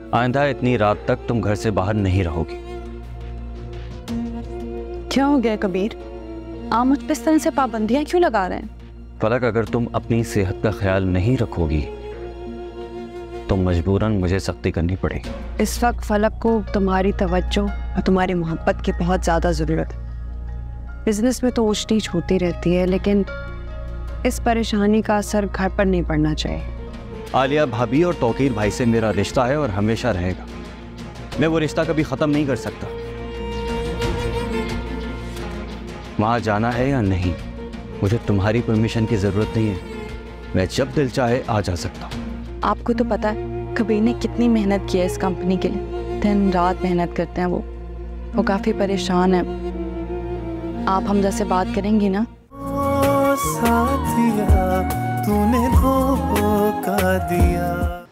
आइंदा इतनी रात तक तुम घर से बाहर नहीं रहोगी। क्या हो गया कबीर? आप मुझ पे इस तरह से पाबंदियां क्यों लगा रहे हैं? फलक, अगर तुम अपनी सेहत का ख्याल नहीं रखोगी तो मजबूरन मुझे सख्ती करनी पड़ेगी। इस वक्त फलक को तुम्हारी तवज्जो और तुम्हारी मोहब्बत की बहुत ज़्यादा ज़रूरत है। बिजनेस में तो ऊंच नीच होती रहती है, लेकिन इस परेशानी का असर घर पर नहीं पड़ना चाहिए। आलिया भाभी और तौकीर भाई से मेरा रिश्ता है और हमेशा रहेगा। मैं वो रिश्ता कभी ख़त्म नहीं कर सकता। वहाँ जाना है या नहीं, मुझे तुम्हारी परमिशन की ज़रूरत नहीं है। मैं जब दिल चाहे आ जा सकता हूँ। आपको तो पता है कबीर ने कितनी मेहनत की है इस कंपनी के लिए। दिन रात मेहनत करते हैं वो काफ़ी परेशान है। आप हमजा से बात करेंगी ना? साथिया तूने धोखा दिया।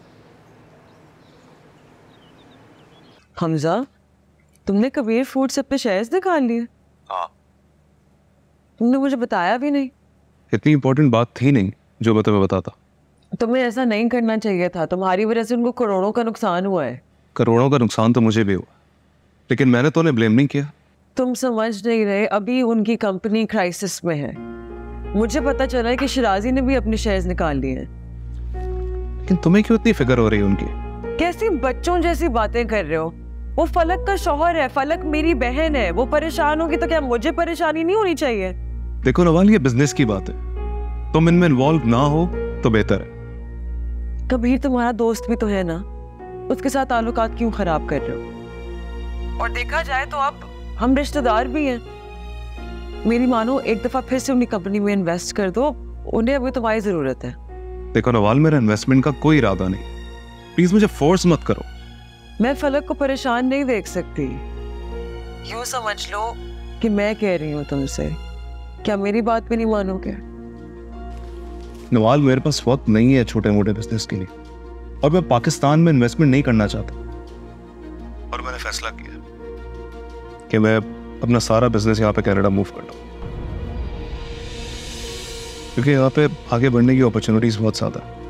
हमजा, तुमने कबीर फूड से अपने शेयर्स निकाल लिए? हाँ। तुमने मुझे बताया भी नहीं। इतनी इंपॉर्टेंट बात थी नहीं जो मैं तुम्हें बताता। तुम्हें ऐसा नहीं करना चाहिए था। तुम्हारी वजह से उनको करोड़ों का नुकसान हुआ है। करोड़ों का नुकसान तो मुझे भी हुआ, लेकिन मैंने तो उन्हें ब्लेम नहीं किया। तुम समझ नहीं रहे, अभी उनकी कंपनी क्राइसिस में है। मुझे पता चला है कि शिराजी ने भी अपने शेयर्स निकाल लिए हैं। लेकिन तुम्हें क्यों इतनी फिक्र हो रही है उनकी? कैसी बच्चों जैसी बातें कर रहे हो? वो फलक का शौहर है, फलक मेरी बहन है। वो परेशान होगी तो क्या मुझे परेशानी नहीं होनी चाहिए? देखो नवाल, ये बिजनेस की बात है, तुम इनमें इन्वॉल्व ना हो तो बेहतर है। कबीर तुम्हारा दोस्त भी तो है ना, उसके साथ ताल्लुकात क्यों खराब कर रहे हो? और देखा जाए तो अब हम रिश्तेदार भी हैं। मेरी मानो एक दफा फिर से उनकी कंपनी में इन्वेस्ट कर दो, उन्हें अभी तुम्हारी जरूरत है। देखो नवाल, मेरा इन्वेस्टमेंट का कोई इरादा नहीं, प्लीज मुझे फोर्स मत करो। मैं फलक को परेशान नहीं देख सकती। यूं समझ लो कि मैं कह रही हूँ तुमसे, क्या मेरी बात पे नहीं मानोगे? नवाल, मेरे पास वक्त नहीं है छोटे मोटे बिजनेस के लिए, और मैं पाकिस्तान में इन्वेस्टमेंट नहीं करना चाहता। और मैंने फैसला किया कि मैं अपना सारा बिजनेस यहाँ पे कनाडा मूव कर लूँ, क्योंकि यहाँ पे आगे बढ़ने की अपॉर्चुनिटीज बहुत ज्यादा है।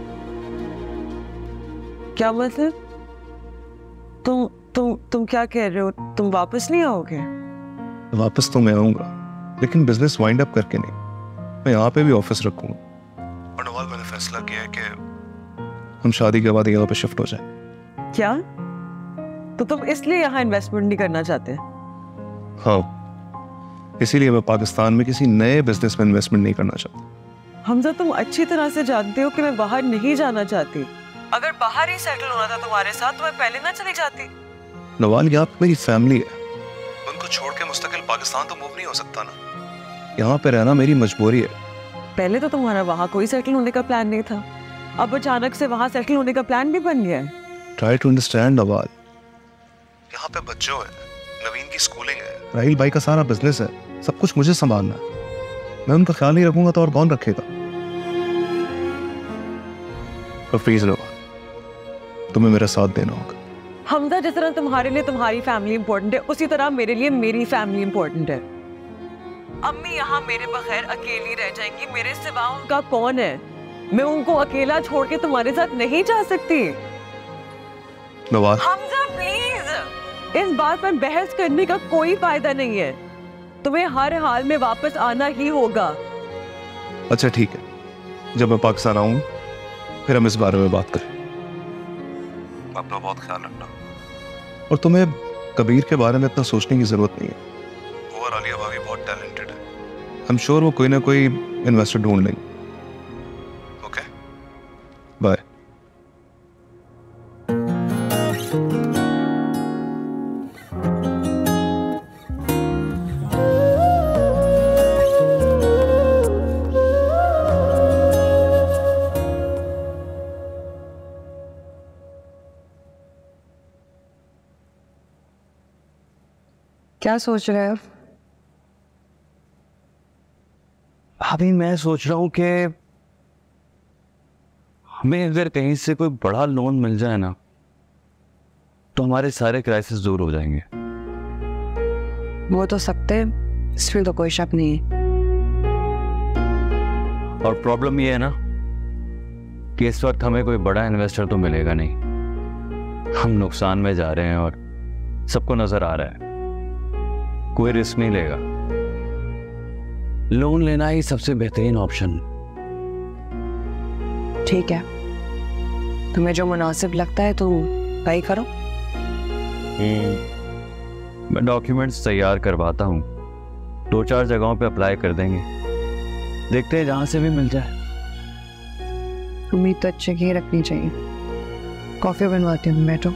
क्या मतलब? तुम क्या कह रहे हो? तुम वापस नहीं आओगे? वापस तो मैं आऊंगा, लेकिन बिजनेस वाइंड अप करके नहीं। मैं यहाँ पे भी ऑफिस रखूंगा। और नवाल, मैंने फैसला किया है कि हम शादी के बाद यहाँ पे शिफ्ट हो जाए। क्या? तो तुम इसलिए यहाँ इन्वेस्टमेंट नहीं करना चाहते? हाँ, इसीलिए मैं पाकिस्तान में किसी नए बिजनेस में इन्वेस्टमेंट नहीं करना चाहता। हमजा, तुम अच्छी तरह से जानते हो कि मैं बाहर नहीं जाना चाहती। अगर बाहर ही सेटल होना था तुम्हारे साथ तो मैं पहले ना चली जाती। नवाल, यहाँ पे मेरी फैमिली है, उनको छोड़ के मुस्तकिल पाकिस्तान तो मूव नहीं हो सकता ना। यहाँ पे रहना मेरी मजबूरी है। पहले तो तुम्हारा वहाँ कोई सेटल होने का प्लान नहीं था, अब अचानक से वहाँ सेटल होने का प्लान भी बन गया है। ट्राई टू अंडरस्टैंड नवाल, यहाँ पे बच्चों है, नवीन की स्कूलिंग है, राहिल भाई का सारा बिजनेस है, सब कुछ मुझे संभालना है। मैं उनका ख्याल नहीं रखूंगा तो और कौन रखेगा? तो प्लीज नवाल, तुम्हें मेरा साथ देना होगा। हमजा, जिस तरह तुम्हारे लिए तुम्हारी फैमिली इंपॉर्टेंट है, उसी तरह मेरे लिए मेरी फैमिली इंपॉर्टेंट है। अम्मी यहाँ मेरे बगैर अकेली रह जाएंगी, मेरे सिवा उनका कौन है? मैं उनको अकेला छोड़ के तुम्हारे साथ नहीं जा सकती। नवाल, हमजा प्लीज, इस बात पर बहस करने का कोई फायदा नहीं है। तुम्हें हर हाल में वापस आना ही होगा। अच्छा ठीक है, जब मैं पाकिस्तान आऊँ फिर हम इस बारे में बात करें। अपना बहुत ख्याल रखना, और तुम्हें कबीर के बारे में इतना सोचने की जरूरत नहीं है। वो और आलिया भाभी बहुत टैलेंटेड है, आई एम श्योर वो कोई ना कोई इन्वेस्टर ढूंढ लेंगे। Okay, bye. क्या सोच रहे हो? अभी मैं सोच रहा हूँ कि हमें अगर कहीं से कोई बड़ा लोन मिल जाए ना तो हमारे सारे क्राइसिस दूर हो जाएंगे। वो तो सकते, इसमें तो कोई शक नहीं है। और प्रॉब्लम ये है ना कि इस वक्त हमें कोई बड़ा इन्वेस्टर तो मिलेगा नहीं, हम नुकसान में जा रहे हैं और सबको नजर आ रहा है, कोई रिस्क नहीं लेगा। लोन लेना ही सबसे बेहतरीन ऑप्शन। ठीक है, तुम्हें जो मुनासिब लगता है तुम वही करो। मैं डॉक्यूमेंट्स तैयार करवाता हूँ, 2-4 जगहों पे अप्लाई कर देंगे, देखते हैं जहां से भी मिल जाए। उम्मीद तो अच्छे की रखनी चाहिए। कॉफी बनवाती हूँ, बैठो।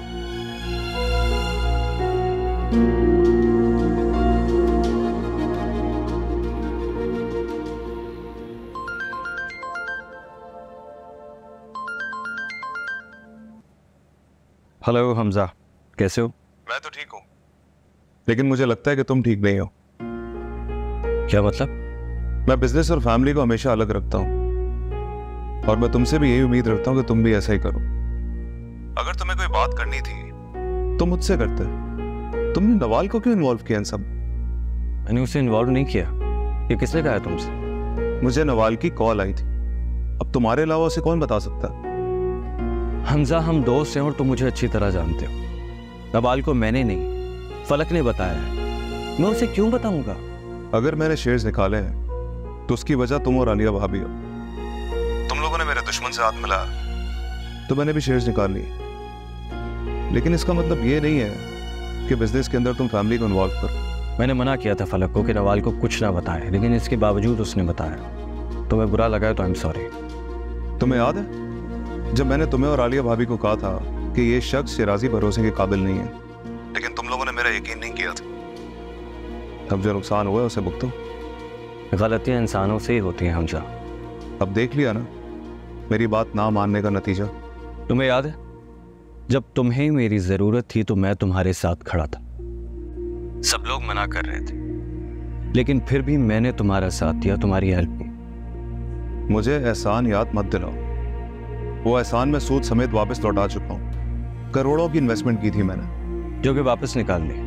हेलो हमजा, कैसे हो? मैं तो ठीक हूँ, लेकिन मुझे लगता है कि तुम ठीक नहीं हो। क्या मतलब? मैं बिजनेस और फैमिली को हमेशा अलग रखता हूँ, और मैं तुमसे भी यही उम्मीद रखता हूँ कि तुम भी ऐसा ही करो। अगर तुम्हें कोई बात करनी थी तो मुझसे करते। तुमने नवाल को क्यों इन्वॉल्व किया इन सब? मैंने उसे इन्वॉल्व नहीं किया। ये किसने कहा है तुमसे? मुझे नवाल की कॉल आई थी, अब तुम्हारे अलावा उसे कौन बता सकता है? हमजा, हम दोस्त हैं और तुम मुझे अच्छी तरह जानते हो। नवाल को मैंने नहीं, फलक ने बताया है, मैं उसे क्यों बताऊंगा? अगर मैंने शेयर्स निकाले हैं तो उसकी वजह तुम और आलिया भाभी हो। तुम लोगों ने मेरे दुश्मन से हाथ मिलाया तो मैंने भी शेयर्स निकाल लिए, लेकिन इसका मतलब ये नहीं है कि बिजनेस के अंदर तुम फैमिली को इन्वॉल्व करो। मैंने मना किया था फलक को कि नवाल को कुछ ना बताए, लेकिन इसके बावजूद उसने बताया। तुम्हें बुरा लगा है तो आई एम सॉरी। तुम्हें याद है जब मैंने तुम्हें और आलिया भाभी को कहा था कि ये शख्स शिराजी भरोसे के काबिल नहीं है, लेकिन तुम लोगों ने मेरा यकीन नहीं किया था। अब जो नुकसान हुआ है उसे भुगतो। गलतियां इंसानों से ही होती हैं हमजा। अब देख लिया ना मेरी बात ना मानने का नतीजा। तुम्हें याद है जब तुम्हें मेरी जरूरत थी तो मैं तुम्हारे साथ खड़ा था। सब लोग मना कर रहे थे, लेकिन फिर भी मैंने तुम्हारा साथ दिया, तुम्हारी हेल्प की। मुझे एहसान याद मत दिलाओ, वो एहसान मैं सूद समेत वापस लौटा चुका हूं। करोड़ों की इन्वेस्टमेंट की थी मैंने, जो कि वापस निकाल ली।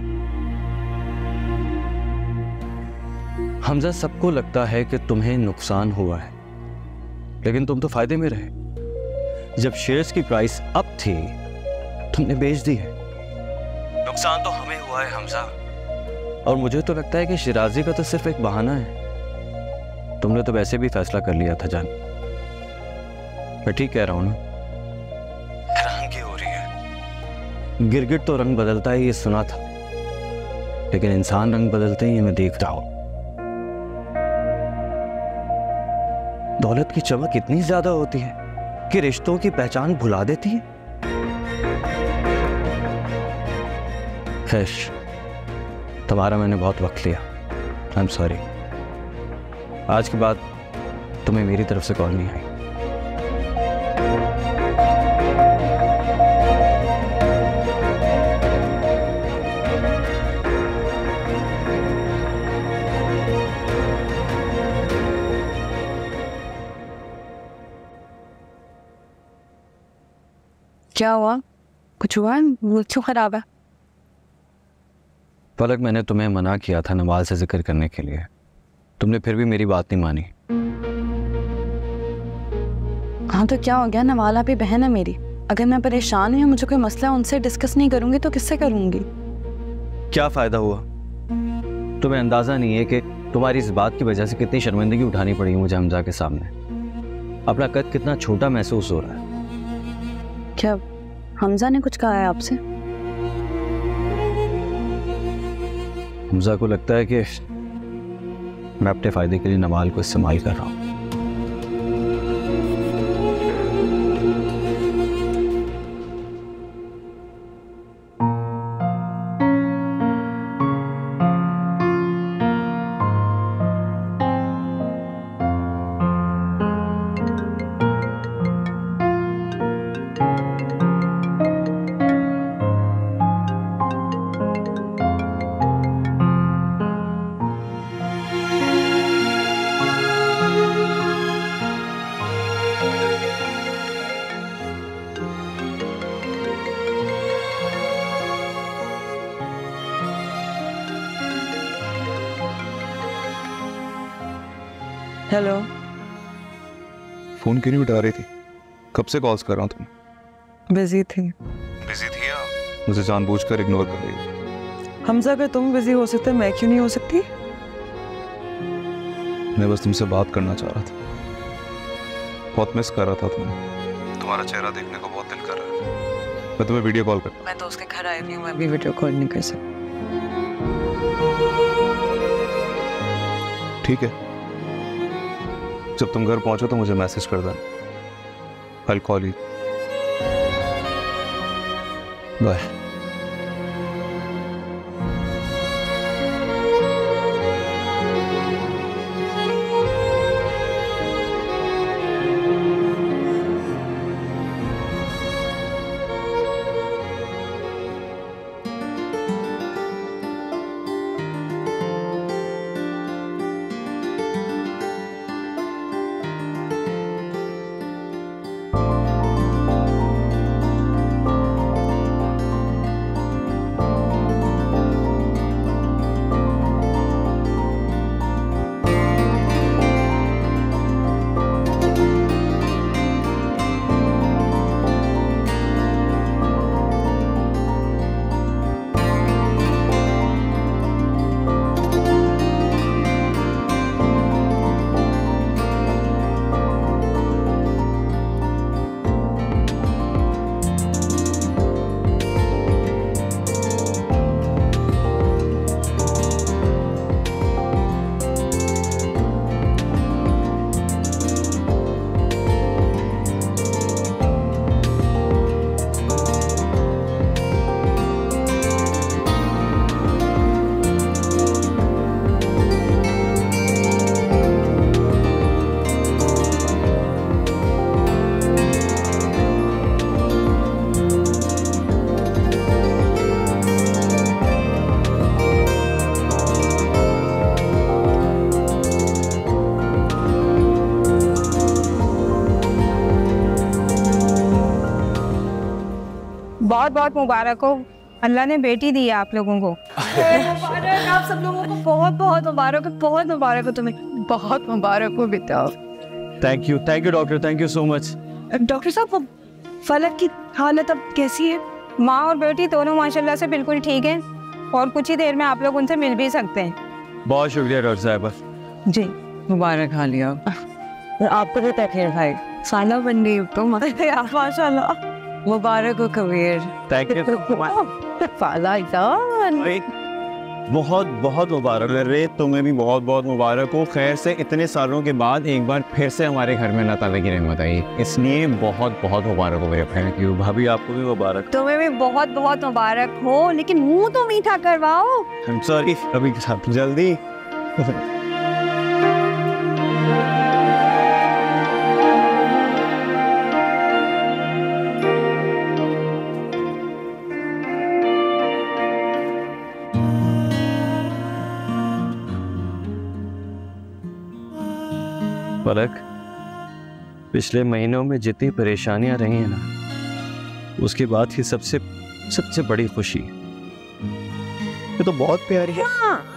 हमजा, सबको लगता है कि तुम्हें नुकसान हुआ है, लेकिन तुम तो फायदे में रहे। जब शेयर्स की प्राइस अप थी तुमने बेच दी है। नुकसान तो हमें हुआ है हमजा, और मुझे तो लगता है कि शिराजी का तो सिर्फ एक बहाना है। तुमने तो वैसे भी फैसला कर लिया था जान। मैं ठीक कह रहा हूं ना? हैरानगी हो रही है। गिरगिट तो रंग बदलता है ये सुना था, लेकिन इंसान रंग बदलते ही मैं देख रहा हूं। दौलत की चमक इतनी ज्यादा होती है कि रिश्तों की पहचान भुला देती है। खैश, तुम्हारा मैंने बहुत वक्त लिया, आई एम सॉरी। आज के बाद तुम्हें मेरी तरफ से कॉल नहीं आई। क्या हुआ? कुछ हुआ? मूड क्यों खराब है? फलक, मैंने तुम्हें मना किया था नवाल से जिक्र करने के लिए, तुमने फिर भी मेरी बात नहीं मानी। हाँ तो क्या हो गया? नवाल आपकी बहन है मेरी। अगर मैं परेशान हूँ या मुझे कोई मसला है उनसे डिस्कस नहीं करूंगी तो किससे करूंगी? क्या फायदा हुआ? तुम्हें अंदाजा नहीं है कि तुम्हारी इस बात की वजह से कितनी शर्मिंदगी उठानी पड़ी मुझे हमजा के सामने। अपना कद कितना छोटा महसूस हो रहा है। क्या हमजा ने कुछ कहा है आपसे? हमजा को लगता है कि मैं अपने फायदे के लिए नवाल को इस्तेमाल कर रहा हूं। हेलो। फोन क्यों नहीं उठा रही थी? कब से कॉल्स कर रहा हूं? तुम बिजी थी। बिजी थी या मुझे जानबूझकर इग्नोर कर रही हो? हमजा, अगर तुम बिजी हो सकते मैं क्यों नहीं हो सकती? मैं बस तुमसे बात करना चाह रहा था, बहुत मिस कर रहा था तुम्हें, तुम्हारा चेहरा देखने को बहुत दिल कर रहा है। मैं तुम्हें वीडियो कॉल करता हूँ। मैं तो उसके घर आई हुई हूँ, मैं भी वीडियो कॉल नहीं कर सकती। ठीक है, जब तुम घर पहुंचो तो मुझे मैसेज कर देना। I'll call you. बाय। बहुत बहुत मुबारक हो, अल्लाह ने बेटी दी है आप लोगों को। मुबारक आप सब लोगों को, बहुत बहुत मुबारक हो, बहुत मुबारक हो तुम्हें, बहुत मुबारक हो बेटा। Thank you doctor, thank you so much. Doctor साहब, वो फलक की हालत अब कैसी है? माँ और बेटी दोनों माशाल्लाह से बिल्कुल ठीक हैं और कुछ ही देर में आप लोग उनसे मिल भी सकते हैं। बहुत शुक्रिया डॉक्टर साहब। जी मुबारक हालिया। आपको तो तकलीफ भाई साला बन गई हो तुम। माशाल्लाह। मुबारक हो कबीर। Thank you. बहुत बहुत मुबारक रे, तुम्हें भी बहुत बहुत मुबारक हो। खैर से इतने सालों के बाद एक बार फिर से हमारे घर में अल्लाह ताला की रहमत आई, इसलिए बहुत बहुत मुबारक हो मेरे। थैंक यू भाभी, आपको भी मुबारक। तुम्हें भी बहुत बहुत मुबारक हो, लेकिन मुंह तो मीठा करवाओ। सॉरी, अभी जल्दी। फलक, पिछले महीनों में जितनी परेशानियां रही हैं ना, उसके बाद ही सबसे बड़ी खुशी। ये तो बहुत प्यारी है।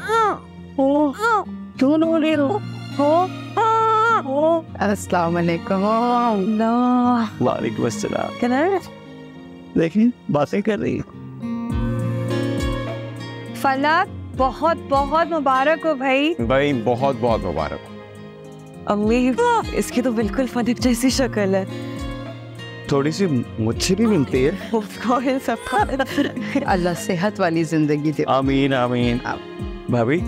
क्यों रो रहे हो? अस्सलाम वालेकुम। वालेकुम अस्सलाम। देखिए बातें कर रही है। फलक, बहुत बहुत मुबारक हो भाई। भाई बहुत बहुत मुबारक। अम्मी, इसकी तो बिल्कुल फलक जैसी शक्ल है। थोड़ी सी मुझसे भी मिलती है। अल्लाह सेहत वाली जिंदगी दे। आमीन आमीन। भाभी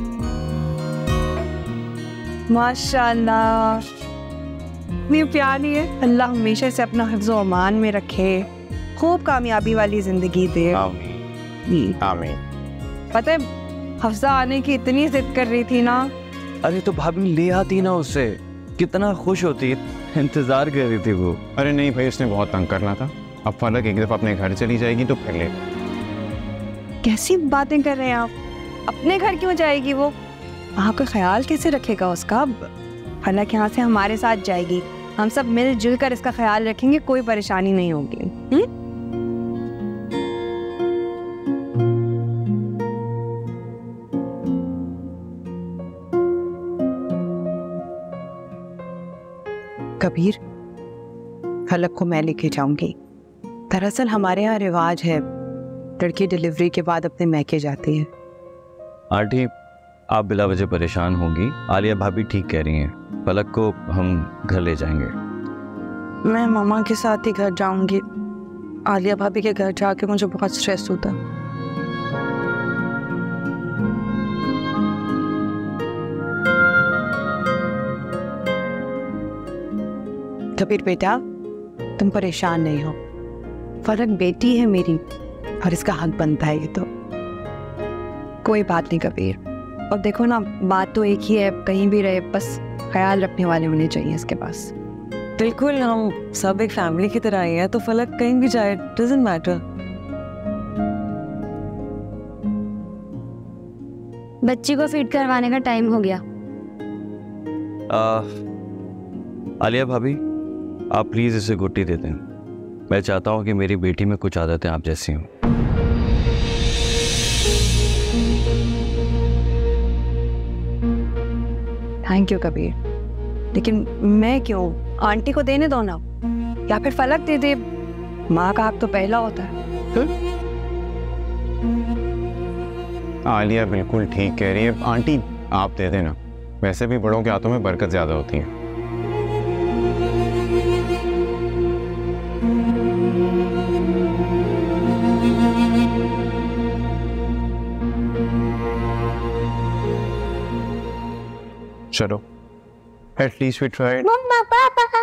माशाल्लाह, इतनी प्यारी है। अल्लाह हमेशा से अपना हिफ्ज़ व अमान में रखे, खूब कामयाबी वाली जिंदगी दे। आमीन आमीन। पता है, हफ्सा आने की इतनी जिद कर रही थी ना। अरे तो भाभी ले आती ना उससे, कितना खुश होती, इंतजार कर रही थी वो। अरे नहीं भाई, उसने बहुत तंग करना था। अब फलक एक दफा अपने घर चली जाएगी तो फिर ले। कैसी बातें कर रहे हैं आप? अपने घर क्यों जाएगी वो? आपका ख्याल कैसे रखेगा उसका? फलक यहाँ से हमारे साथ जाएगी, हम सब मिलजुल कर इसका ख्याल रखेंगे, कोई परेशानी नहीं होगी। कबीर, फलक को मैं लेके जाऊंगी, दरअसल हमारे यहाँ रिवाज है, लड़की डिलीवरी के बाद अपने मैके जाती है। आंटी, आप बिला वजह परेशान होंगी। आलिया भाभी ठीक कह रही हैं, पलक को हम घर ले जाएंगे। मैं मम्मा के साथ ही घर जाऊंगी। आलिया भाभी के घर जाके मुझे बहुत स्ट्रेस होता। कबीर बेटा, तुम परेशान नहीं हो। फलक बेटी है मेरी, और इसका हक बनता है ये तो। कोई बात नहीं कबीर। और देखो ना, बात तो एक ही है, कहीं भी रहे बस ख्याल रखने वाले होने चाहिए इसके पास। बिल्कुल, हम सब एक फैमिली की तरह ही हैं, तो फलक कहीं भी जाए, डजंट मैटर। बच्ची को फीड करवाने का टाइम हो गया। आलिया भाभी, आप प्लीज इसे गुट्टी दे दें। मैं चाहता हूँ कि मेरी बेटी में कुछ आदतें आप जैसी हों। थैंक यू कबीर, लेकिन मैं क्यों? आंटी को देने दो ना, या फिर फलक दे दे। माँ का हक तो पहला होता है। आलिया बिल्कुल ठीक कह रही है। आंटी आप दे देना, वैसे भी बड़ों के हाथों में बरकत ज्यादा होती है। चलो, एटलीस्ट वी ट्राइड। मम्मा पापा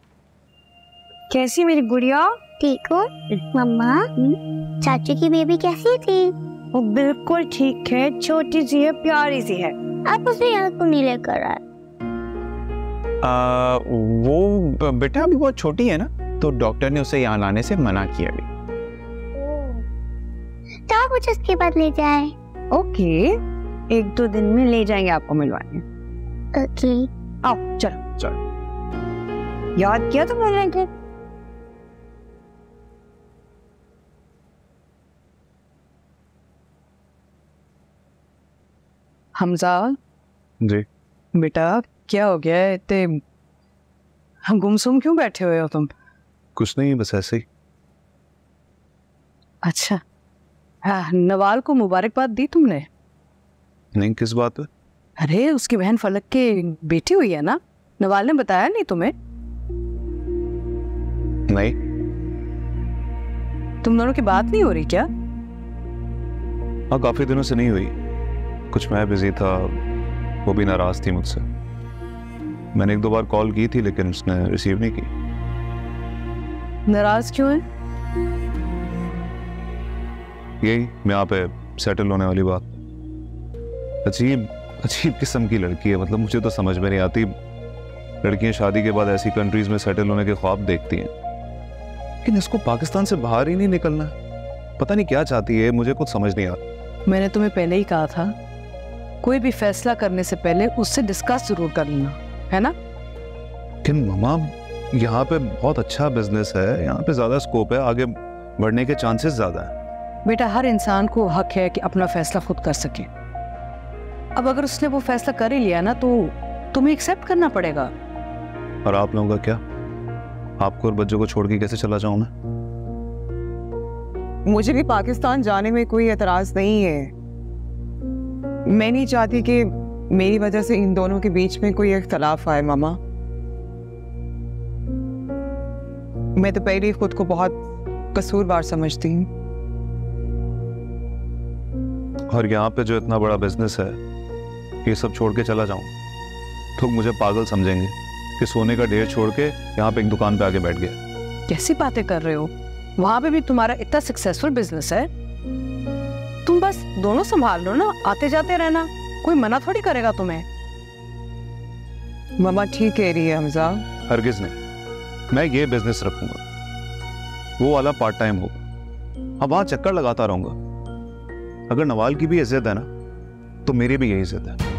कैसी मेरी गुड़िया? ठीक हो? मम्मा चाचू की बेबी कैसी थी? वो बिल्कुल ठीक है, छोटी सी है, प्यारी सी है। आप उसे यहाँ क्यों नहीं लेकर आए? वो बेटा अभी बहुत छोटी है ना, तो डॉक्टर ने उसे यहाँ लाने से मना किया अभी। तो आप मुझे उसके बाद ले जाए। ओके, 1-2 दिन में ले जाएंगे आपको मिलवाने। ओके, आओ चलो। याद किया तो मैंने। हमजा जी बेटा, क्या हो गया है? इतने हम गुमसुम क्यों बैठे हुए हो तुम? कुछ नहीं, बस ऐसे ही। अच्छा, हाँ, नवाल को मुबारकबाद दी तुमने? नहीं, किस बात पे? अरे उसकी बहन फलक की बेटी हुई है ना, नवाल ने बताया नहीं तुम्हें? नहीं। तुम दोनों की बात नहीं हो रही क्या? हाँ, काफी दिनों से नहीं हुई। कुछ मैं बिजी था, वो भी नाराज थी मुझसे। मैंने 1-2 बार कॉल की थी, लेकिन उसने रिसीव नहीं की। नाराज क्यों है? यही मैं यहाँ पे सेटल होने वाली बात। अजीब किस्म की लड़की है, मतलब मुझे तो समझ में नहीं आती। लड़कियां शादी के बाद ऐसी कंट्रीज में सेटल होने के ख्वाब देखती हैं, लेकिन इसको पाकिस्तान से बाहर ही नहीं निकलना। पता नहीं क्या चाहती है, मुझे कुछ समझ नहीं आता। मैंने तुम्हें पहले ही कहा था, कोई भी फैसला करने से पहले उससे डिस्कस जरूर कर लेना, है ना? लेकिन मम्मा, यहाँ पे बहुत अच्छा बिजनेस है, यहाँ पे ज्यादा स्कोप है, आगे बढ़ने के चांसेस ज्यादा है। बेटा, हर इंसान को हक है कि अपना फैसला खुद कर सके। अब अगर उसने वो फैसला कर ही लिया ना, तो तुम्हें एक्सेप्ट करना पड़ेगा। और आप लोगों का क्या? आपको और बच्चों को छोड़ के कैसे चला जाऊं मैं? मुझे भी पाकिस्तान जाने में कोई एतराज नहीं है। मैं नहीं चाहती कि मेरी वजह से इन दोनों के बीच में कोई इख्तलाफ आए। मामा, मैं तो पहले ही खुद को बहुत कसूरवार समझती हूँ। और यहाँ पे जो इतना बड़ा बिजनेस है, ये सब छोड़ के चला जाऊं तो मुझे पागल समझेंगे कि सोने का ढेर छोड़ के यहाँ पे एक दुकान पे आके बैठ गया। कैसी बातें कर रहे हो? वहां पे भी तुम्हारा इतना सक्सेसफुल बिजनेस है, तुम बस दोनों संभाल लो ना, आते जाते रहना, कोई मना थोड़ी करेगा तुम्हें। मामा ठीक कह रही है हमजा। हरगिज नहीं, मैं ये बिजनेस रखूंगा, वो वाला पार्ट टाइम होगा। अब वहां चक्कर लगाता रहूंगा। अगर नवाल की भी इज्जत है ना, तो मेरी भी यही इज्जत है।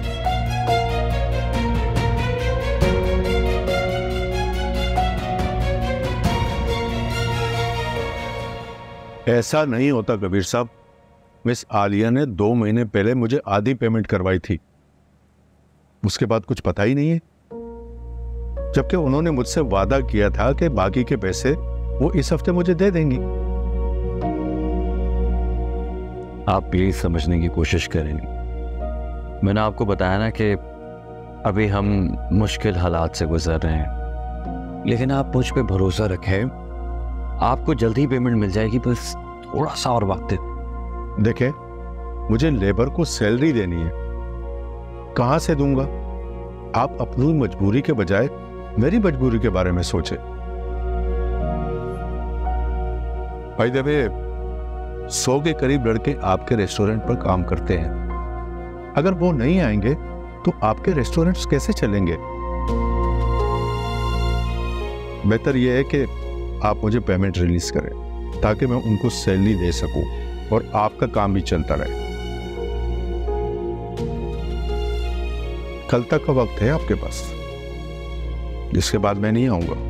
ऐसा नहीं होता कबीर साहब। मिस आलिया ने 2 महीने पहले मुझे आधी पेमेंट करवाई थी, उसके बाद कुछ पता ही नहीं है, जबकि उन्होंने मुझसे वादा किया था कि बाकी के पैसे वो इस हफ्ते मुझे दे देंगी। आप प्लीज समझने की कोशिश करें। मैंने आपको बताया ना कि अभी हम मुश्किल हालात से गुजर रहे हैं, लेकिन आप मुझ पे भरोसा रखें, आपको जल्दी पेमेंट मिल जाएगी, बस थोड़ा सा और वक्त है। देखें, मुझे लेबर को सैलरी देनी है, कहां से दूंगा? आप अपनी मजबूरी के बजाय मेरी मजबूरी के बारे में सोचे। भाई देवे, 100 के करीब लड़के आपके रेस्टोरेंट पर काम करते हैं। अगर वो नहीं आएंगे तो आपके रेस्टोरेंट्स कैसे चलेंगे? बेहतर यह है कि आप मुझे पेमेंट रिलीज करें ताकि मैं उनको सैलरी दे सकूं और आपका काम भी चलता रहे। कल तक का वक्त है आपके पास, जिसके बाद मैं नहीं आऊंगा।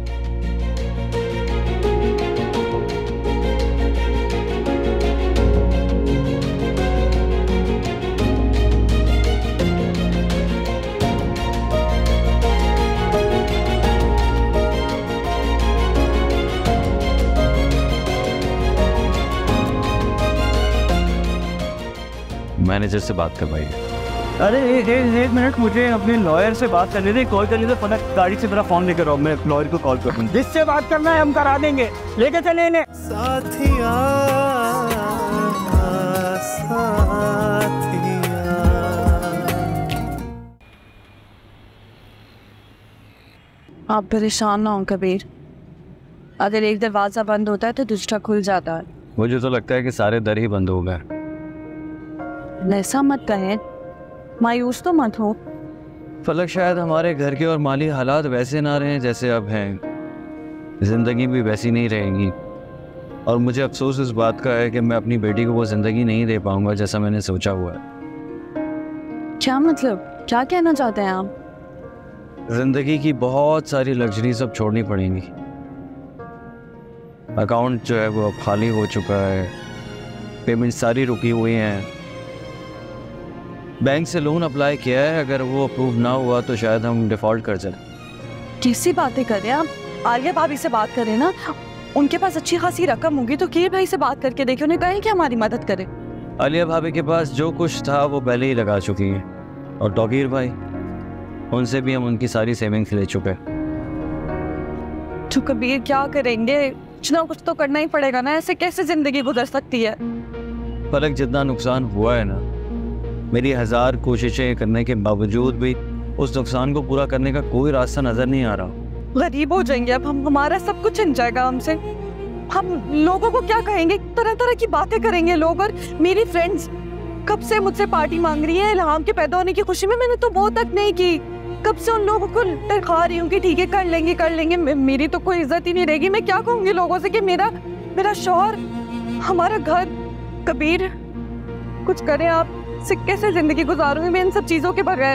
मैनेजर से बात करवाइए। अरे एक मिनट, मुझे अपने लॉयर से बात करनी थी, कॉल करनी थी। फलक गाड़ी से मेरा फोन लेकर आओ, मैं लॉयर को कॉल कर दूँ। जिससे बात करना है हम करा देंगे, लेके चले इन्हें। साथिया साथिया। आप परेशान ना हो कबीर, अगर एक दरवाजा बंद होता है तो दूसरा खुल जाता है। मुझे तो लगता है कि सारे दर ही बंद हो गए। ऐसा मत कहें, मायूस तो मत हो। फलक, शायद हमारे घर के और माली हालात वैसे ना रहे जैसे अब हैं, जिंदगी भी वैसी नहीं रहेगी। और मुझे अफसोस इस बात का है कि मैं अपनी बेटी को वो जिंदगी नहीं दे पाऊंगा जैसा मैंने सोचा हुआ है। क्या मतलब, क्या कहना चाहते हैं आप? जिंदगी की बहुत सारी लग्जरी सब छोड़नी पड़ेंगी। अकाउंट जो है वो अब खाली हो चुका है, पेमेंट सारी रुकी हुई हैं। बैंक से लोन अप्लाई किया है, अगर वो अप्रूव ना हुआ तो शायद हम डिफॉल्ट कर जाए। कैसी बातें कर रहे हैं आप? आलिया भाभी से बात करें ना, उनके पास अच्छी खासी रकम होगी तो के भाई से बात करके देखिए, उन्हें कहें कि हमारी मदद करें। आलिया भाभी के पास जो कुछ था वो पहले ही लगा चुकी हैं, और तौकीर भाई, उनसे भी हम उनकी सारी सेविंग्स ले चुके हैं। तो कबीर क्या करेंगे, कुछ ना कुछ तो करना ही पड़ेगा ना, ऐसे कैसे जिंदगी गुजर सकती है? फलक, जितना नुकसान हुआ है ना, मेरी 1000 कोशिशें करने के बावजूद भी उस नुकसान को पूरा करने का कोई रास्ता नजर नहीं आ रहा। गरीब हो जाएंगे अब हम, हमारा सब कुछ छिन जाएगा हमसे। हम लोगों को क्या कहेंगे, तरह तरह की बातें करेंगे लोग। और मेरी फ्रेंड्स कब से मुझसे पार्टी मांग रही है इल्हाम के पैदा होने की खुशी में, मैंने तो वो तक नहीं की। कब से उन लोगों को टरखा रही हूँ कि ठीक है कर लेंगे कर लेंगे, मेरी तो कोई इज्जत ही नहीं रहेगी। मैं क्या कहूँगी लोगों से कि मेरा शौहर, हमारा घर। कबीर कुछ करें आप, से कैसे जिंदगी गुजारूंगी मैं इन सब चीजों के बगैर?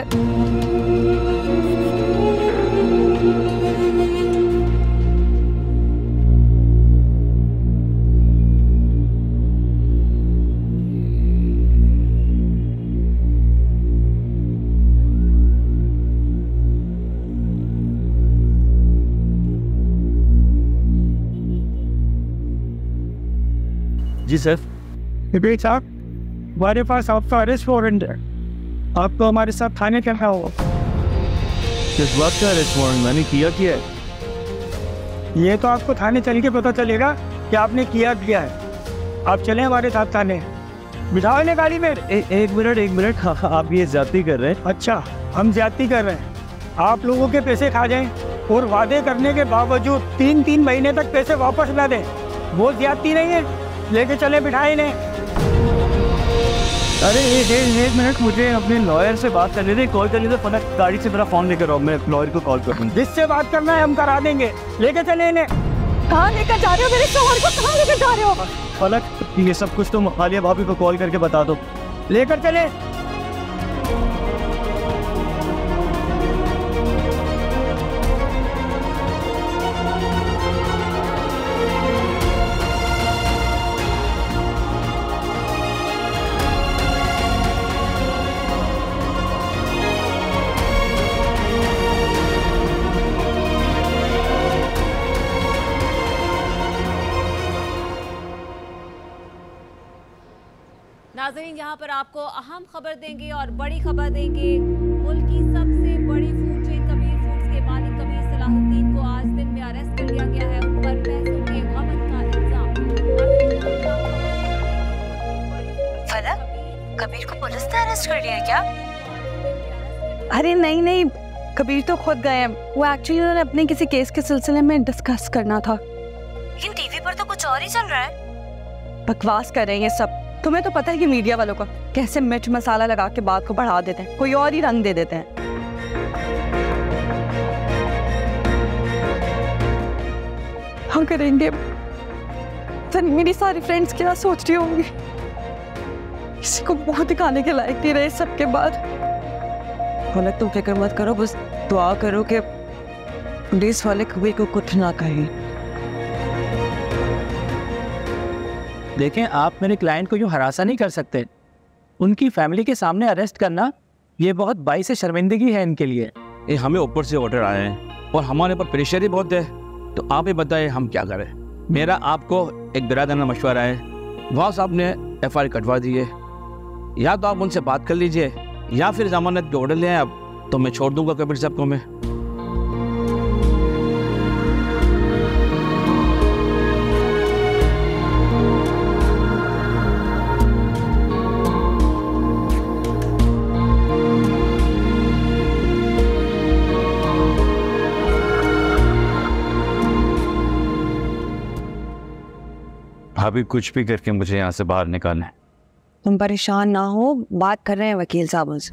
जी सर। कबीर साहब, हमारे पास आपका अरेस्ट वारंट है, आपको हमारे साथ थाने चलना होगा। किस बात का अरेस्ट वारंट? मैंने किया है? ये तो आपको थाने चल के पता चलेगा कि आपने किया है। आप चले हमारे साथ थाने, बिठाओ इन्हें गाड़ी में। एक मिनट, हाँ, आप ये ज्यादती कर रहे हैं? अच्छा, हम ज्यादती कर रहे हैं? आप लोगों के पैसे खा जाएं और वादे करने के बावजूद 3 महीने तक पैसे वापस ना दें, वो ज्यादती नहीं है? लेके चले, बिठाए इन्हें। अरे एक मिनट, मुझे अपने लॉयर से बात करनी थी, कॉल करनी थी। फलक गाड़ी से मेरा फोन लेकर आओ, मैं लॉयर को कॉल कर दूँ। जिससे बात करना है हम करा देंगे, लेके चले इन्हें। कहाँ लेकर जा रहे हो मेरे शौहर को, कहाँ लेकर जा रहे हो? फलक, ये सब कुछ तुम आलिया भाभी को कॉल करके बता दो। लेकर चले। नाज़रीन, यहाँ पर आपको अहम खबर देंगे और बड़ी खबर देंगे। मुल्क की सबसे बड़ी फूड चेन कबीर फूड्स के मालिक कबीर सलाहुद्दीन को आज दिन में अरेस्ट कर लिया गया है। उन पर पैसों के गबन का इल्जाम। फलक, कबीर को पुलिस ने अरेस्ट कर लिया क्या? अरे नहीं नहीं, कबीर तो खुद गए हैं। वो एक्चुअली उन्होंने अपने किसी केस के सिलसिले में डिस्कस करना था। लेकिन टीवी पर तो कुछ और ही चल रहा है। बकवास कर रहे हैं ये सब। तुम्हें तो पता है कि मीडिया वालों का कैसे मिर्च मसाला लगा के बात को बढ़ा देते हैं, कोई और ही रंग दे देते हैं। हम करेंगे फिर मेरी सारी फ्रेंड्स क्या सोच रही होंगी, किसी को मुंह दिखाने के लायक नहीं रहे सबके बाद। फलक तुम फिक्र मत करो, बस दुआ करो कि पुलिस वाले कबीर को कुछ ना कहें। देखें, आप मेरे क्लाइंट को यूं हरासा नहीं कर सकते। उनकी फैमिली के सामने अरेस्ट करना ये बहुत बाइस शर्मिंदगी है इनके लिए। ये हमें ऊपर से ऑर्डर आए हैं और हमारे ऊपर प्रेशर ही बहुत है, तो आप ही बताएं हम क्या करें। मेरा आपको एक बिरादराना मशवरा है, वहाँ साहब ने FIR कटवा दी है, या तो आप उनसे बात कर लीजिए या फिर जमानत के ऑर्डर ले आए। अब तो मैं छोड़ दूंगा कबीर साहब को। मैं भाभी कुछ भी करके मुझे यहाँ से बाहर निकालना है। तुम परेशान ना हो, बात कर रहे हैं वकील साहब उनसे।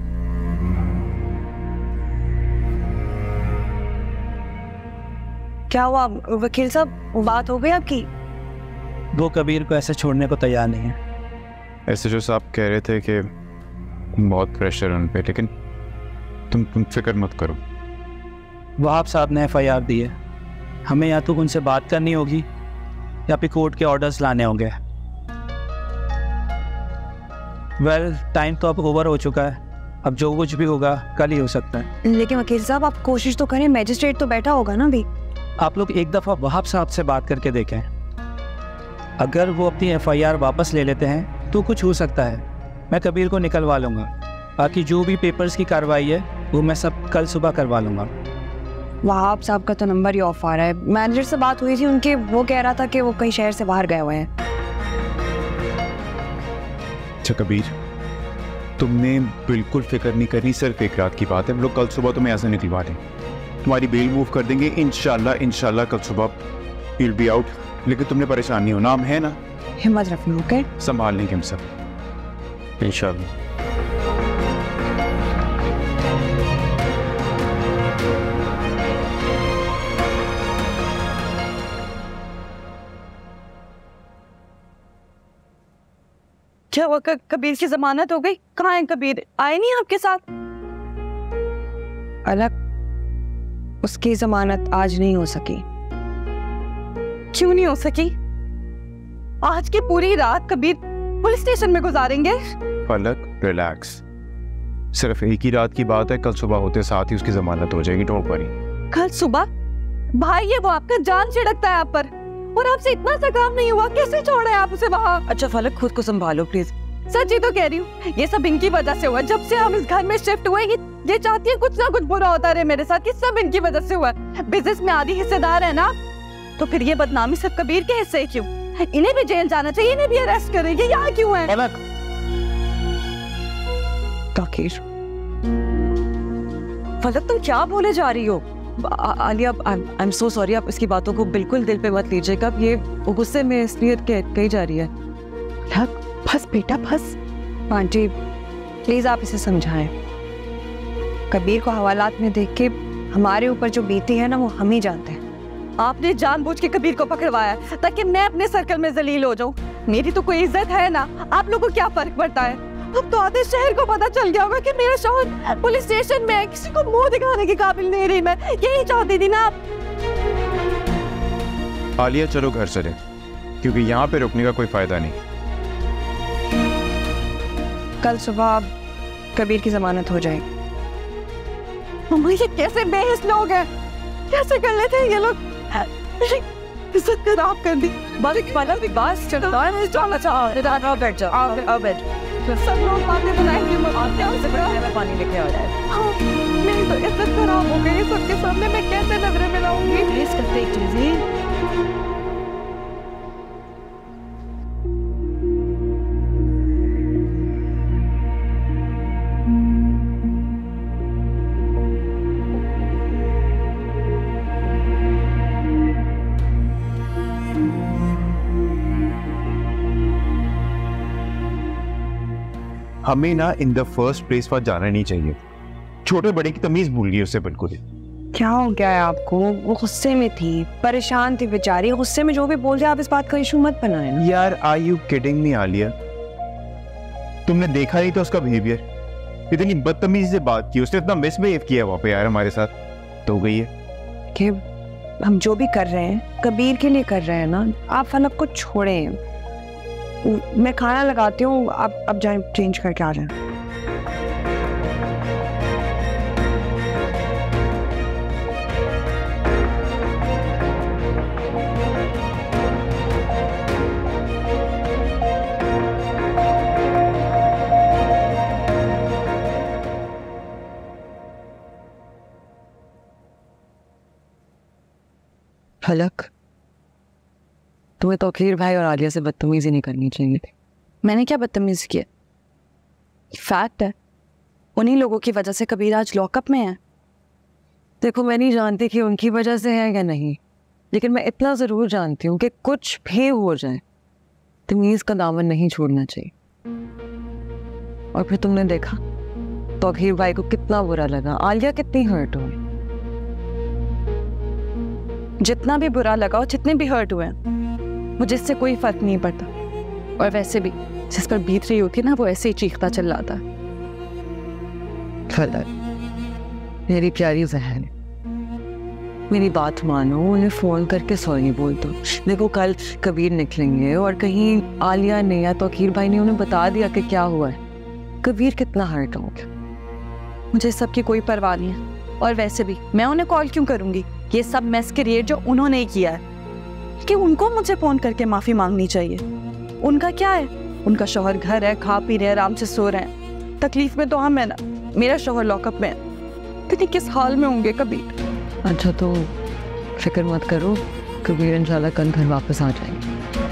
क्या हुआ वकील साहब, बात हो गई आपकी? वो कबीर को ऐसे छोड़ने को तैयार नहीं है। SHO साहब कह रहे थे कि बहुत प्रेशर है उन पे, लेकिन तुम फिक्र मत करो। वहाब साहब ने FIR दी है, हमें या तो उनसे बात करनी होगी या फिर कोर्ट के ऑर्डर्स लाने होंगे। टाइम तो अब ओवर हो चुका है, अब जो कुछ भी होगा कल ही हो सकता है। लेकिन वकील साहब आप कोशिश तो करें, मैजिस्ट्रेट तो बैठा होगा ना अभी। आप लोग एक दफ़ा वहाब साहब से बात करके देखें, अगर वो अपनी FIR वापस ले लेते हैं तो कुछ हो सकता है। मैं कबीर को निकलवा लूँगा, बाकी जो भी पेपर्स की कार्रवाई है वो मैं सब कल सुबह करवा लूँगा। वहाब साहब का तो नंबर ही ऑफ आ रहा है। मैनेजर से बात हुई थी उनके, वो कह रहा था कि वो कई शहर से बाहर गए हुए हैं। अच्छा कबीर, तुमने बिल्कुल फिक्र नहीं करनी, सिर्फ एक रात की बात है। हम लोग कल सुबह तुम्हें ऐसे निकलवा दें, तुम्हारी बेल मूव कर देंगे इंशाल्लाह कल सुबह you'll be out। लेकिन तुमने परेशान नहीं होना, हम है ना, हिम्मत रखना, ओके? संभाल लेंगे हम सब इंशाल्लाह। क्या वो कबीर की जमानत हो गई? कहाँ है कबीर? आए नहीं आपके साथ? अलग उसकी जमानत आज नहीं हो सकी। क्यों नहीं हो सकी? आज की पूरी रात कबीर पुलिस स्टेशन में गुजारेंगे। फलक रिलैक्स, सिर्फ एक ही रात की बात है, कल सुबह होते साथ ही उसकी जमानत हो जाएगी, डोंट वरी। कल सुबह? भाई ये वो आपका जान छिड़कता है आप पर, और आपसे इतना सा काम नहीं हुआ, कैसे छोड़े आप उसे वहाँ? अच्छा फलक, खुद को संभालो प्लीज। सच्ची तो कह रही हूँ, ये सब इनकी वजह से हुआ। जब से हम इस घर में शिफ्ट हुए, ये चाहती है कुछ ना कुछ बुरा होता रहे मेरे साथ, ये सब इनकी वजह से हुआ। बिजनेस में आधी हिस्सेदार है ना, तो फिर ये बदनामी सिर्फ कबीर के हिस्से क्यों? इन्हें भी जेल जाना चाहिए, इन्हें भी अरेस्ट करेंगे, यहाँ क्यों है? फलक तुम क्या बोले जा रही हो? Alia, I am so sorry, आप इसकी बातों को बिल्कुल दिल पे मत लीजिएगा, ये गुस्से में इसलिए कही जा रही है। फंस बेटा फंस। आंटी प्लीज आप इसे समझाएं। कबीर को हवालात में देख के हमारे ऊपर जो बीती है ना, वो हम ही जानते हैं। आपने जानबूझ के कबीर को पकड़वाया ताकि मैं अपने सर्कल में जलील हो जाऊं। मेरी तो कोई इज्जत है ना, आप लोगों को क्या फर्क पड़ता है? अब तो आधे शहर को पता चल गया होगा कि मेरा शौहर पुलिस स्टेशन में है, किसी को मुंह दिखाने के काबिल नहीं रही मैं। यही चाहती थी ना आप। आलिया चलो घर चले, क्योंकि यहाँ पे रुकने का कोई फायदा नहीं। कल सुबह कबीर की जमानत हो जाएगी। मम्मा ये कैसे बेहिस लोग हैं, कैसे कर लेते हैं ये लोग? इज्जत खराब कर दी। बस बस चलता है, चला चाह बैठ जाओ, आओ बैठ। सब लोग बातें बनाएंगे, मैं पानी लेके आ जाए। हाँ, मेरी तो इज्जत खराब हो गई सबके सामने, मैं कैसे नजरें मिलाऊंगी? प्लीज करते एक चीज हमें ना इन द फर्स्ट प्लेस पर जाना नहीं चाहिए। छोटे बड़े की तमीज भूल गई उससे बिल्कुल ही। क्या हो गया है आपको? वो गुस्से में थी, परेशान थी बेचारी। गुस्से में जो भी बोल दिया, आप इस बात का इशू मत बनाए ना। यार are you kidding me Alia? तुमने देखा नहीं तो उसका बिहेवियर, इतनी बदतमीजी से बात की उसने, इतना मिसबिहेव किया वहां पे यार हमारे साथ। तो हो गई है कि हम जो भी कर रहे हैं कबीर के लिए कर रहे हैं ना। आप फलक को छोड़ें, मैं खाना लगाती हूँ, आप अब जाएं चेंज करके आ जाएं। फलक, तुम्हें तौकीर भाई और आलिया से बदतमीजी नहीं करनी चाहिए थी। मैंने क्या बदतमीजी किया? फैक्ट है, उन्हीं लोगों की वजह से कबीर आज लॉकअप में है। देखो, मैं नहीं जानती कि उनकी वजह से है या नहीं, लेकिन मैं इतना ज़रूर जानती हूँ कि कुछ भी हो जाए तमीज़ का दामन नहीं छोड़ना चाहिए। और फिर तुमने देखा तौकीर भाई को कितना बुरा लगा, आलिया कितनी हर्ट हुई। जितना भी बुरा लगा और जितने भी हर्ट हुए मुझे इससे कोई फर्क नहीं पड़ता। और वैसे भी जिस पर बीत रही होती है ना, वो ऐसे ही चीखता चिल्लाता है। मेरी प्यारी बहन, मेरी बात मानो, उन्हें फोन करके सॉरी बोल दो। देखो कल कबीर निकलेंगे और कहीं आलिया ने या तौकीर भाई ने उन्हें बता दिया कि क्या हुआ है, कबीर कितना हर्ट हो गया। मुझे सबकी कोई परवाह नहीं है। और वैसे भी मैं उन्हें कॉल क्यों करूंगी? ये सब मैस क्रिएट जो उन्होंने ही किया है, कि उनको मुझे फोन करके माफी मांगनी चाहिए। उनका क्या है? उनका शौहर घर है, खा पी रहे, आराम से सो रहे हैं। तकलीफ में तो हम है ना। मेरा शौहर लॉकअप में है, पता किस हाल में होंगे कबीर। अच्छा तो फिक्र मत करो, कबीर इंशाल्लाह कल घर वापस आ जाएंगे।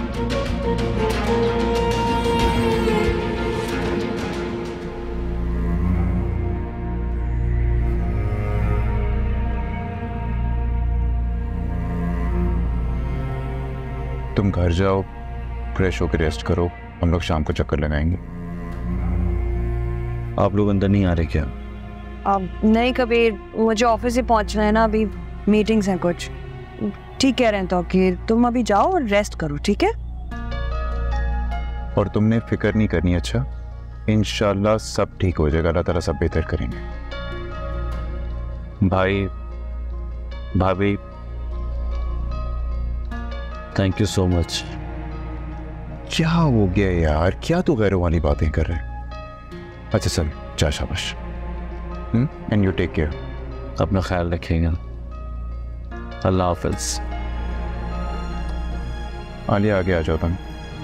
तुम घर जाओ, फ्रेश होकर रेस्ट करो, हम लोग शाम को चक्कर लगाएंगे। आप लोग अंदर नहीं आ रहे क्या? अब नहीं कबीर, मुझे ऑफिस से पहुंचना है ना, अभी मीटिंग्स हैं कुछ। ठीक कह रहे हैं तौकीर, तुम अभी जाओ और रेस्ट करो, ठीक है? और तुमने फिक्र नहीं करनी, अच्छा? इंशाल्लाह सब ठीक हो जाएगा, अल्लाह ताला सब बेहतर करेंगे। भाई भाभी, थैंक यू सो मच। क्या हो गया यार, क्या तू गैरों वाली बातें कर रहे हैं? अच्छा चल, जा शाबाश। And you take care. अपना ख्याल रखिएगा। अल्लाह हाफिज। आलिया आगे आ जाओ तुम।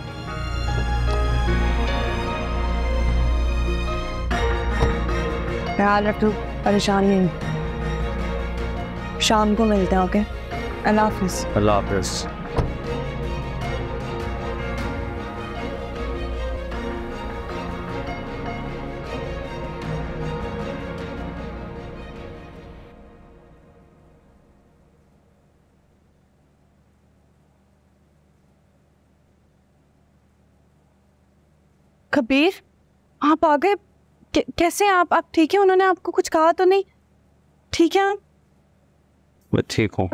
ख्याल रखो, परेशान नहीं। शाम को मिलते हैं, ओके? अल्लाह हाफिज। अल्लाह हाफिज। कबीर, आप आ गए? कैसे हैं आप ठीक है? उन्होंने आपको कुछ कहा तो नहीं? ठीक है आप? मैं ठीक हूँ।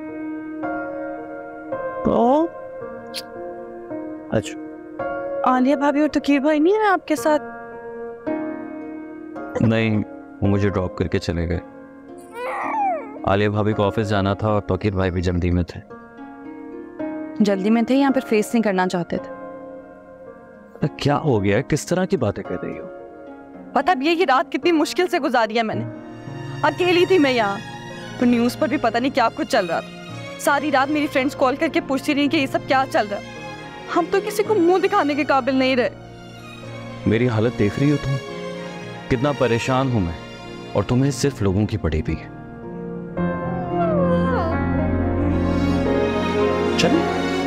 अच्छा, आलिया भाभी और तौकीर भाई नहीं है आपके साथ? नहीं, वो मुझे ड्रॉप करके चले गए। आलिया भाभी को ऑफिस जाना था और तौकीर भाई भी जल्दी में थे। जल्दी में थे या फिर फेस नहीं करना चाहते थे? क्या हो गया? किस तरह की बातें कर रही हो? पता भी है ये रात कितनी मुश्किल से गुजारी है मैंने। अकेली थी मैं यहाँ, तो न्यूज़ पर भी पता नहीं क्या कुछ चल रहा था। सारी रात मेरी फ्रेंड्स कॉल करके पूछती रही कि ये सब क्या चल रहा है। हम तो किसी को मुंह दिखाने के काबिल नहीं रहे। मेरी हालत देख रही हो तुम, कितना परेशान हूं मैं, और तुम्हें सिर्फ लोगों की पड़ी भी है। चलो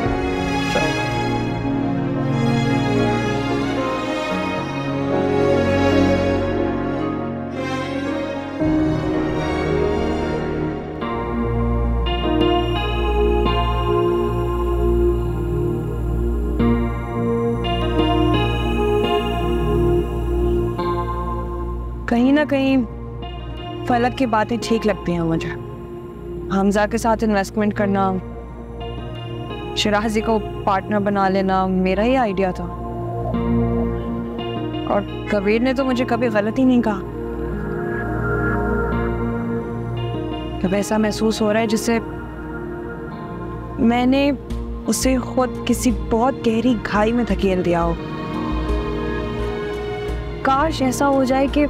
कहीं ना कहीं फलक की बातें ठीक लगती हैं मुझे। हमजा के साथ इन्वेस्टमेंट करना, शिराजी को पार्टनर बना लेना मेरा ही आइडिया था, और कबीर ने तो मुझे कभी गलत ही नहीं कहा। अब ऐसा महसूस हो रहा है जैसे मैंने उसे खुद किसी बहुत गहरी खाई में धकेल दिया हो। काश ऐसा हो जाए कि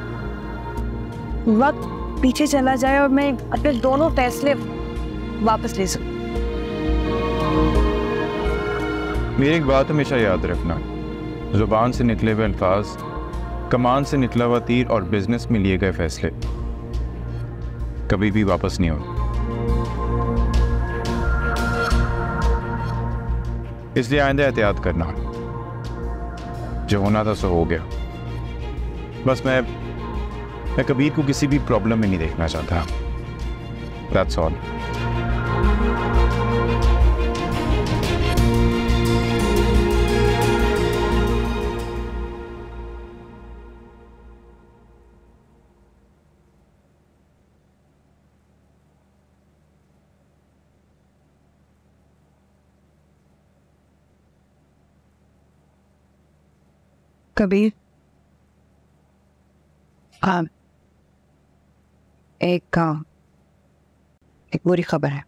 वक्त पीछे चला जाए और मैं अपने दोनों फैसले वापस ले सकूं। मेरी एक बात हमेशा याद रखना, जुबान से निकले हुए अल्फाज, कमान से निकला हुआ तीर और बिजनेस में लिए गए फैसले कभी भी वापस नहीं होंगे। इसलिए आइंदा एहतियात करना। जो होना था सो हो गया। बस मैं कबीर को किसी भी प्रॉब्लम में नहीं देखना चाहता। That's all. कबीर, एक बुरी खबर है।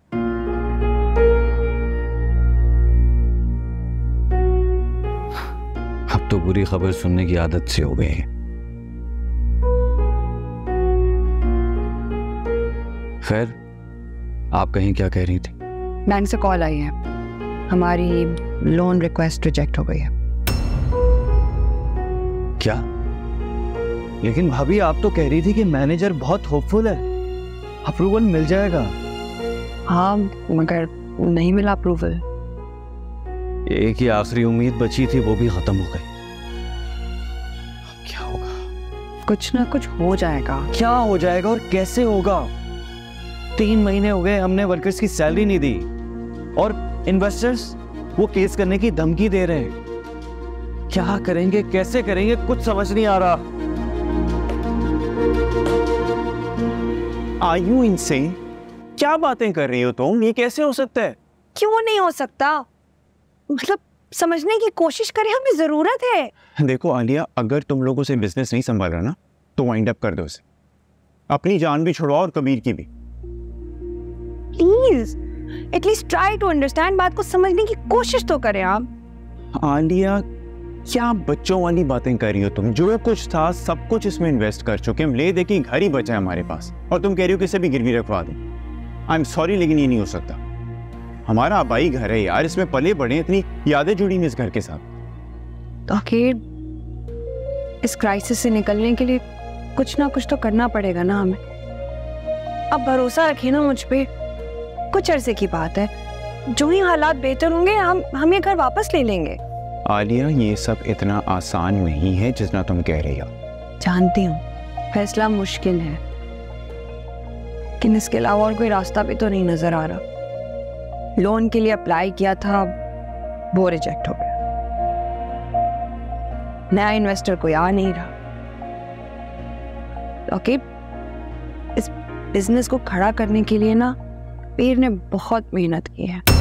अब तो बुरी खबर सुनने की आदत से हो गई है। खैर, आप कहीं क्या कह रही थी? बैंक से कॉल आई है, हमारी लोन रिक्वेस्ट रिजेक्ट हो गई है। क्या? लेकिन भाभी, आप तो कह रही थी कि मैनेजर बहुत होपफुल है, अप्रूवल मिल जाएगा। हाँ, मगर नहीं मिला अप्रूवल। एक ही आखिरी उम्मीद बची थी, वो भी खत्म हो गई। क्या होगा? कुछ ना कुछ हो जाएगा। क्या हो जाएगा और कैसे होगा? 3 महीने हो गए, हमने वर्कर्स की सैलरी नहीं दी, और इन्वेस्टर्स वो केस करने की धमकी दे रहे हैं। क्या करेंगे, कैसे करेंगे, कुछ समझ नहीं आ रहा। Are you insane? क्या बातें कर रही हो तुम? ये कैसे हो सकता है? क्यों नहीं हो सकता? मतलब समझने की कोशिश करें, हमें जरूरत है। देखो आलिया, अगर तुम लोगों से बिजनेस नहीं संभाल रहा ना, तो वाइंड अप कर दो उसे। अपनी जान भी छुड़वाओ और कबीर की भी। Please at least try to understand, बात को समझने की कोशिश तो करें आप। आलिया, क्या बच्चों वाली बातें कर रही हो तुम? जो कुछ था सब कुछ इसमें इन्वेस्ट कर चुके, हम ले दे के घर ही बचा है हमारे पास, और तुम कह रही हो कि इसे भी गिरवी रखवा दो। आई एम सॉरी, लेकिन ये नहीं हो सकता। हमारा आबाई घर है यार, इसमें पले बड़े, इतनी यादें जुड़ी हैं इस घर के साथ। तो आखिर इस क्राइसिस से निकलने के लिए कुछ ना कुछ तो करना पड़ेगा ना हमें। अब भरोसा रखिए ना मुझ पे, कुछ अरसे की बात है, जो ही हालात बेहतर होंगे हम ये घर वापस ले लेंगे। आलिया, ये सब इतना आसान नहीं है जितना तुम कह रही हो। जानती हूँ फैसला मुश्किल है, लेकिन इसके अलावा और कोई रास्ता भी तो नहीं नजर आ रहा। लोन के लिए अप्लाई किया था, वो रिजेक्ट हो गया। नया इन्वेस्टर कोई आ नहीं रहा। ओके, इस बिजनेस को खड़ा करने के लिए ना पीर ने बहुत मेहनत की है।